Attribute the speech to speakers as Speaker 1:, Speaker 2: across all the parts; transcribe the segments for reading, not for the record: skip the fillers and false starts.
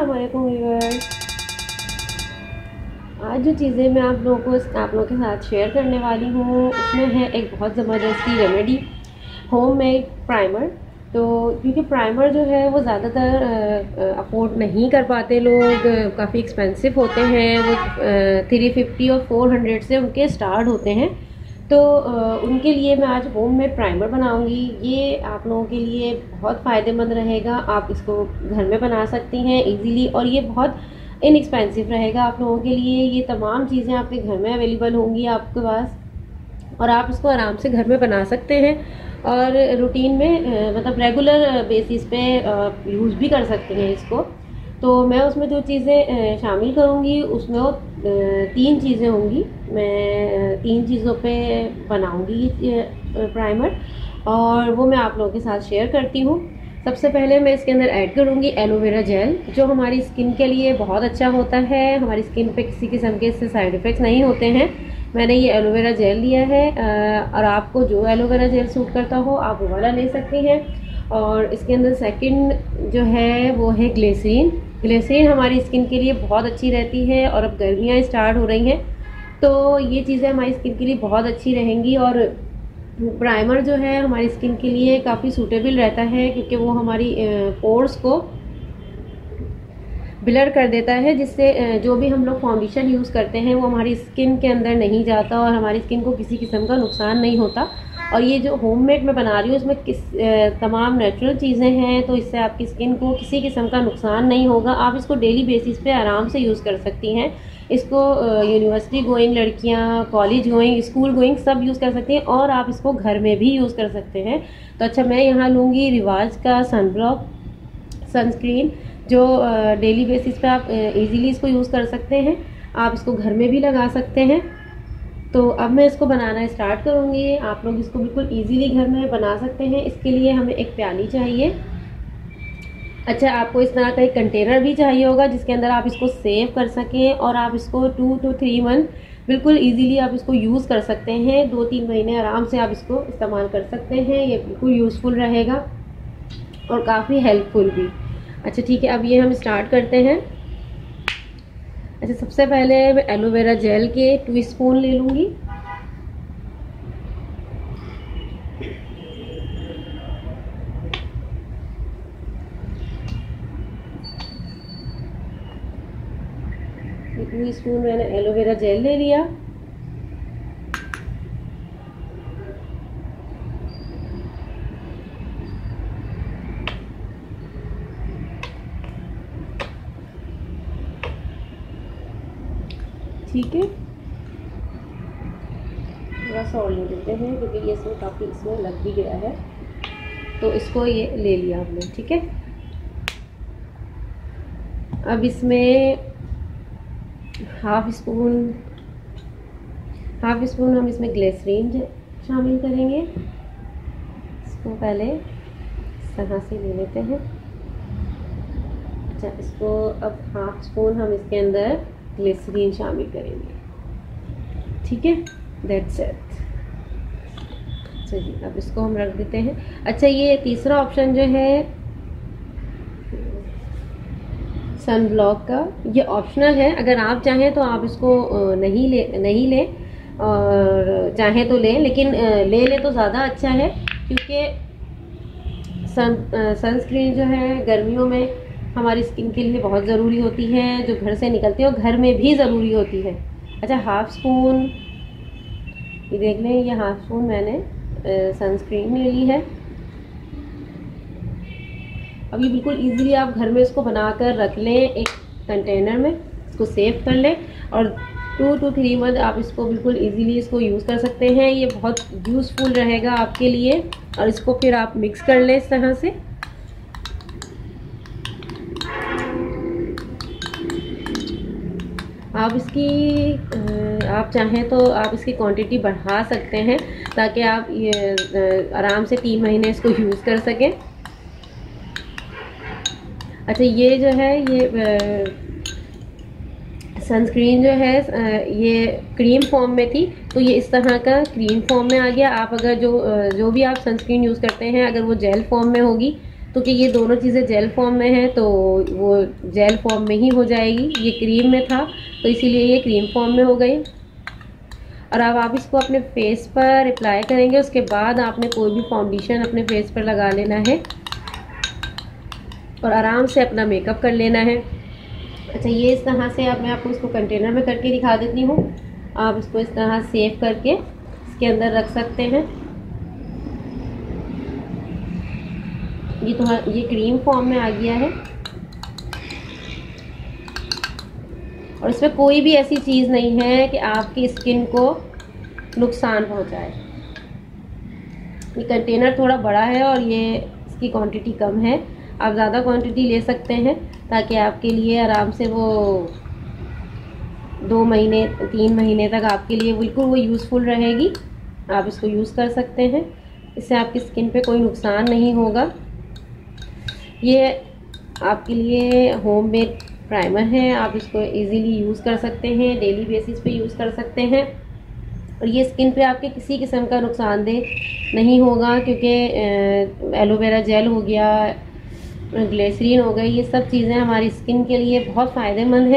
Speaker 1: अस्सलाम वालेकुम व्यूअर्स। आज जो चीज़ें मैं आप लोगों के साथ शेयर करने वाली हूँ उसमें है एक बहुत ज़बरदस्ती रेमेडी, होममेड प्राइमर। तो क्योंकि प्राइमर जो है वो ज़्यादातर अफोर्ड नहीं कर पाते लोग, काफ़ी एक्सपेंसिव होते हैं। वो 350 और 400 से उनके स्टार्ट होते हैं। तो उनके लिए मैं आज होममेड प्राइमर बनाऊंगी। ये आप लोगों के लिए बहुत फ़ायदेमंद रहेगा। आप इसको घर में बना सकती हैं इजीली, और ये बहुत इनएक्सपेंसिव रहेगा आप लोगों के लिए। ये तमाम चीज़ें आपके घर में अवेलेबल होंगी आपके पास, और आप इसको आराम से घर में बना सकते हैं और रूटीन में मतलब रेगुलर बेसिस पे यूज़ भी कर सकते हैं इसको। तो मैं उसमें जो चीज़ें शामिल करूँगी उसमें वो 3 चीज़ें होंगी। मैं 3 चीज़ों पे बनाऊँगी प्राइमर, और वो मैं आप लोगों के साथ शेयर करती हूँ। सबसे पहले मैं इसके अंदर ऐड करूँगी एलोवेरा जेल, जो हमारी स्किन के लिए बहुत अच्छा होता है। हमारी स्किन पे किसी किस्म के इससे साइड इफ़ेक्ट्स नहीं होते हैं। मैंने ये एलोवेरा जेल लिया है, और आपको जो एलोवेरा जेल सूट करता हो आप वो वाला ले सकती हैं। और इसके अंदर सेकंड जो है वो है ग्लिसरीन। ग्लिसरीन हमारी स्किन के लिए बहुत अच्छी रहती है, और अब गर्मियाँ स्टार्ट हो रही हैं तो ये चीज़ें हमारी स्किन के लिए बहुत अच्छी रहेंगी। और प्राइमर जो है हमारी स्किन के लिए काफ़ी सूटेबल रहता है, क्योंकि वो हमारी पोर्स को ब्लर कर देता है, जिससे जो भी हम लोग फाउंडेशन यूज़ करते हैं वो हमारी स्किन के अंदर नहीं जाता और हमारी स्किन को किसी किस्म का नुकसान नहीं होता। और ये जो होममेड मैं बना रही हूँ उसमें तमाम नेचुरल चीज़ें हैं, तो इससे आपकी स्किन को किसी किस्म का नुकसान नहीं होगा। आप इसको डेली बेसिस पे आराम से यूज़ कर सकती हैं। इसको यूनिवर्सिटी गोइंग लड़कियाँ, कॉलेज गोइंग, स्कूल गोइंग सब यूज़ कर सकती हैं, और आप इसको घर में भी यूज़ कर सकते हैं। तो अच्छा, मैं यहाँ लूँगी रिवाज का सनस्क्रीन, जो डेली बेसिस पे आप इजीली इसको यूज़ कर सकते हैं। आप इसको घर में भी लगा सकते हैं। तो अब मैं इसको बनाना स्टार्ट करूँगी। आप लोग इसको बिल्कुल इजीली घर में बना सकते हैं। इसके लिए हमें एक प्याली चाहिए। अच्छा, आपको इस तरह का एक कंटेनर भी चाहिए होगा जिसके अंदर आप इसको सेव कर सकें, और आप इसको 2 to 3 मंथ बिल्कुल इजीली आप इसको यूज़ कर सकते हैं। 2-3 महीने आराम से आप इसको इस्तेमाल कर सकते हैं। ये बिल्कुल यूज़फुल रहेगा और काफ़ी हेल्पफुल भी। अच्छा ठीक है, अब ये हम स्टार्ट करते हैं। अच्छा, सबसे पहले मैं एलोवेरा जेल के 2 स्पून ले लूँगी। ये 2 स्पून मैंने एलोवेरा जेल ले लिया। ठीक है, थोड़ा सा और ले लेते हैं क्योंकि ये इसमें काफ़ी इसमें लग भी गया है। तो इसको ये ले लिया हमने। ठीक है, अब इसमें हाफ स्पून हम इसमें ग्लिसरीन शामिल करेंगे। इसको पहले इस तरह से ले लेते हैं। अच्छा, इसको अब हाफ स्पून हम इसके अंदर ग्लिसरीन शामिल करेंगे। ठीक है, दैट्स इट। चलिए, अब इसको हम रख देते हैं। अच्छा, ये तीसरा ऑप्शन जो है सन ब्लॉक का, ये ऑप्शनल है। अगर आप चाहें तो आप इसको नहीं ले और चाहें तो लें, लेकिन ले तो ज़्यादा अच्छा है, क्योंकि सनस्क्रीन जो है गर्मियों में हमारी स्किन के लिए बहुत ज़रूरी होती है, जो घर से निकलती है और घर में भी ज़रूरी होती है। अच्छा, हाफ स्पून, ये देख लें, ये हाफ स्पून मैंने सनस्क्रीन ले ली है। अब ये बिल्कुल इजीली आप घर में इसको बनाकर रख लें एक कंटेनर में, इसको सेव कर लें, और 2 to 3 मंथ आप इसको बिल्कुल इजीली इसको यूज़ कर सकते हैं। ये बहुत यूज़फुल रहेगा आपके लिए। और इसको फिर आप मिक्स कर लें इस तरह से। आप चाहें तो आप इसकी क्वांटिटी बढ़ा सकते हैं, ताकि आप ये आराम से 3 महीने इसको यूज़ कर सकें। अच्छा, ये जो है ये सनस्क्रीन जो है ये क्रीम फॉर्म में थी, तो ये इस तरह का क्रीम फॉर्म में आ गया। आप अगर जो भी आप सनस्क्रीन यूज़ करते हैं, अगर वो जेल फॉर्म में होगी तो कि ये दोनों चीज़ें जेल फॉर्म में है तो वो जेल फॉर्म में ही हो जाएगी। ये क्रीम में था तो इसीलिए ये क्रीम फॉर्म में हो गई। और अब आप इसको अपने फेस पर अप्लाई करेंगे। उसके बाद आपने कोई भी फाउंडेशन अपने फेस पर लगा लेना है और आराम से अपना मेकअप कर लेना है। अच्छा, ये इस तरह से अब मैं आपको इसको कंटेनर में करके दिखा देती हूँ। आप इसको इस तरह सेव करके इसके अंदर रख सकते हैं। ये क्रीम फॉर्म में आ गया है और इसमें कोई भी ऐसी चीज़ नहीं है कि आपकी स्किन को नुकसान पहुंचाए। ये कंटेनर थोड़ा बड़ा है और ये इसकी क्वांटिटी कम है। आप ज़्यादा क्वांटिटी ले सकते हैं ताकि आपके लिए आराम से वो 2 महीने 3 महीने तक आपके लिए बिल्कुल वो यूज़फुल रहेगी। आप इसको यूज़ कर सकते हैं, इससे आपकी स्किन पे कोई नुकसान नहीं होगा। ये आपके लिए होममेड प्राइमर है, आप इसको इजीली यूज़ कर सकते हैं, डेली बेसिस पे यूज़ कर सकते हैं और ये स्किन पे आपके किसी किस्म का नुकसानदेह नहीं होगा क्योंकि एलोवेरा जेल हो गया, ग्लिसरीन हो गई, ये सब चीज़ें हमारी स्किन के लिए बहुत फ़ायदेमंद है।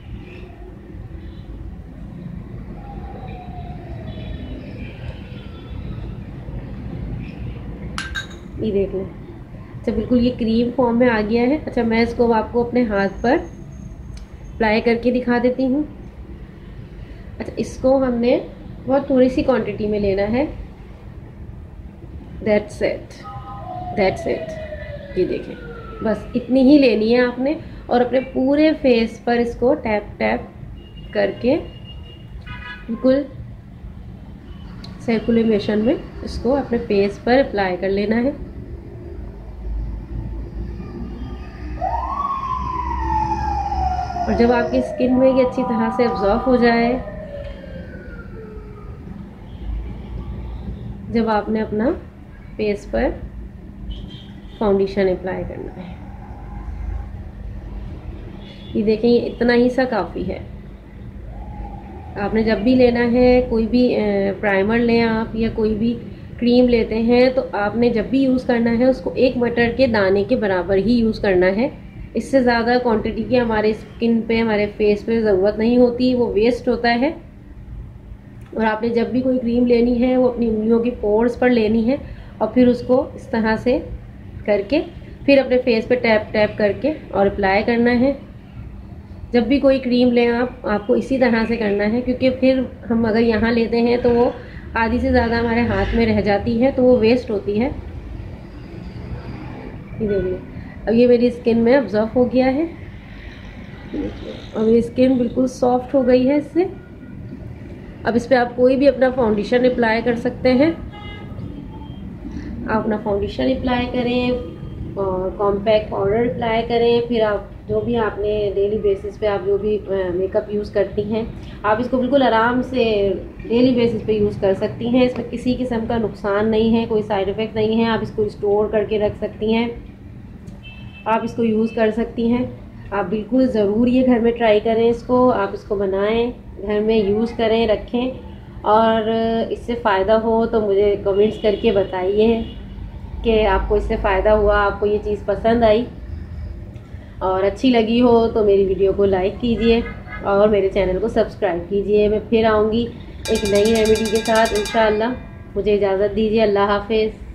Speaker 1: ये देख लें। अच्छा, बिल्कुल ये क्रीम फॉर्म में आ गया है। अच्छा, मैं इसको आपको अपने हाथ पर अप्लाई करके दिखा देती हूँ। अच्छा, इसको हमने बहुत थोड़ी सी क्वांटिटी में लेना है। That's it. ये देखें, बस इतनी ही लेनी है आपने और अपने पूरे फेस पर इसको टैप टैप करके बिल्कुल सर्कुलेशन में इसको अपने फेस पर अप्लाई कर लेना है। और जब आपकी स्किन में ये अच्छी तरह से एब्जॉर्ब हो जाए, जब आपने अपना फेस पर फाउंडेशन अप्लाई करना है। ये देखें, ये इतना ही सा काफ़ी है। आपने जब भी लेना है, कोई भी प्राइमर लें आप या कोई भी क्रीम लेते हैं, तो आपने जब भी यूज़ करना है उसको 1 मटर के दाने के बराबर ही यूज़ करना है। इससे ज़्यादा क्वांटिटी की हमारे स्किन पे, हमारे फेस पे ज़रूरत नहीं होती, वो वेस्ट होता है। और आपने जब भी कोई क्रीम लेनी है वो अपनी उंगलियों की पोर्स पर लेनी है और फिर उसको इस तरह से करके फिर अपने फेस पे टैप टैप करके और अप्लाई करना है। जब भी कोई क्रीम लें आपको इसी तरह से करना है, क्योंकि फिर हम अगर यहाँ लेते हैं तो वो आधी से ज़्यादा हमारे हाथ में रह जाती है तो वो वेस्ट होती है। ये देखिए, अब ये मेरी स्किन में अब्जॉर्ब हो गया है और मेरी स्किन बिल्कुल सॉफ्ट हो गई है इससे। अब इस पर आप कोई भी अपना फाउंडेशन अप्लाई कर सकते हैं। आप अपना फाउंडेशन अप्लाई करें और कॉम्पैक्ट पाउडर अप्लाई करें, फिर आप जो भी आपने डेली बेसिस पे आप जो भी मेकअप यूज़ करती हैं, आप इसको बिल्कुल आराम से डेली बेसिस पे यूज़ कर सकती हैं। इसमें किसी किस्म का नुकसान नहीं है, कोई साइड इफ़ेक्ट नहीं है। आप इसको स्टोर करके रख सकती हैं, आप इसको यूज़ कर सकती हैं। आप बिल्कुल ज़रूर ये घर में ट्राई करें, इसको आप इसको बनाएं, घर में यूज़ करें, रखें और इससे फ़ायदा हो तो मुझे कमेंट्स करके बताइए कि आपको इससे फ़ायदा हुआ, आपको ये चीज़ पसंद आई और अच्छी लगी हो तो मेरी वीडियो को लाइक कीजिए और मेरे चैनल को सब्सक्राइब कीजिए। मैं फिर आऊँगी एक नई रेमेडी के साथ इंशाअल्लाह। मुझे इजाज़त दीजिए। अल्लाह हाफिज़।